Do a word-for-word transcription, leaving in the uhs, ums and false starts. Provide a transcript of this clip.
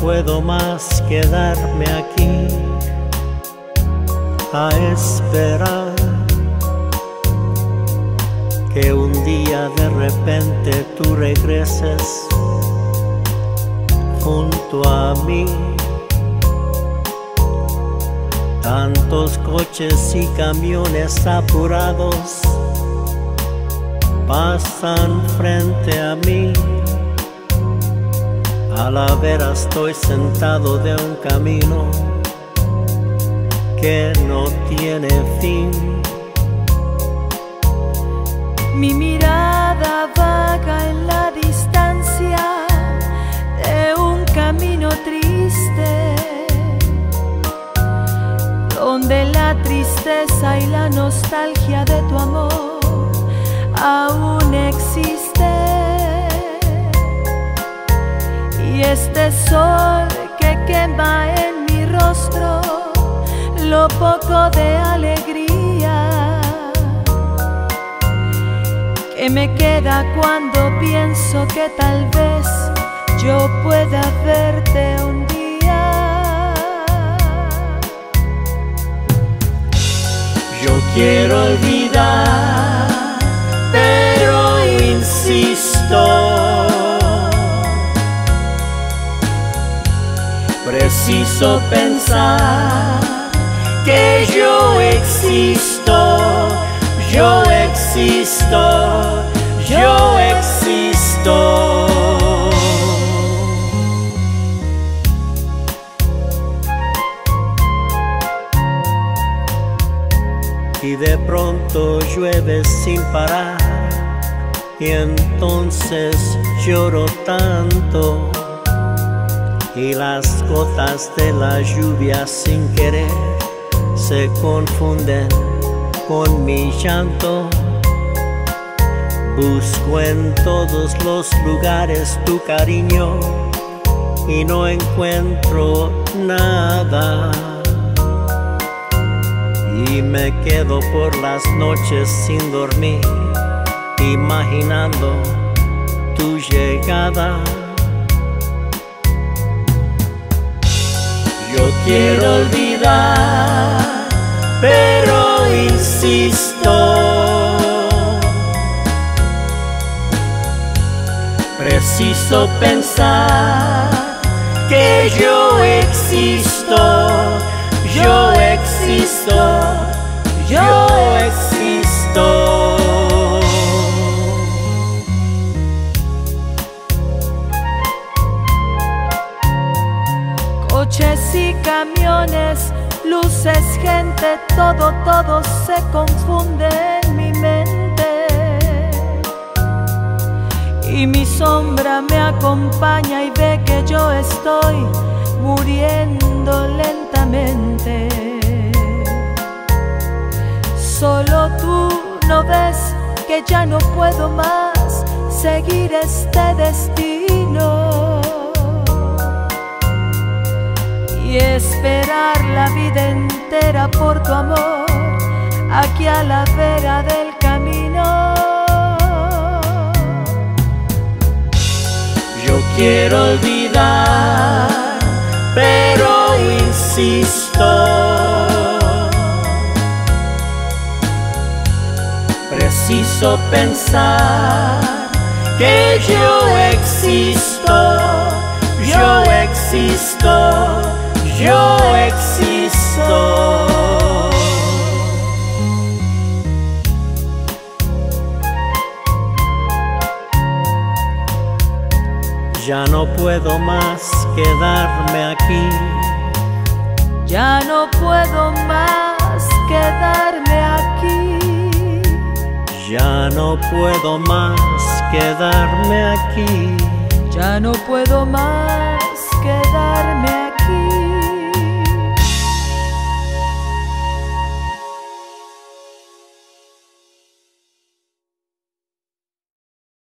puedo más quedarme aquí a esperar que un día de repente tú regreses junto a mí. Tantos coches y camiones apurados pasan frente a mí. A la vera estoy sentado de un camino que no tiene fin. Mi mirada vaga en la distancia de un camino triste, donde la tristeza y la nostalgia de tu amor aún existe. Y este sol que quema en mi rostro lo poco de alegría que me queda cuando pienso que tal vez yo pueda verte un día. Yo quiero olvidar, pero insisto, preciso pensar que yo existo, yo existo, yo existo. Y de pronto llueve sin parar, y entonces lloro tanto, y las gotas de la lluvia sin querer se confunden con mi llanto. Busco en todos los lugares tu cariño y no encuentro nada. Y me quedo por las noches sin dormir, imaginando tu llegada. Yo quiero olvidar, pero insisto, preciso pensar que yo existo, yo existo, yo existo. Coches y camiones, luces, gente, todo, todo se confunde en mi mente. Y mi sombra me acompaña y ve que yo estoy muriendo lentamente. Solo tú no ves que ya no puedo más seguir este destino y esperar la vida entera por tu amor aquí a la vera del camino. Yo quiero olvidar, pero insisto, preciso pensar que yo existo, yo existo, yo existo. Ya no puedo más quedarme aquí, ya no puedo más quedarme aquí, ya no puedo más quedarme aquí, ya no puedo más quedarme aquí.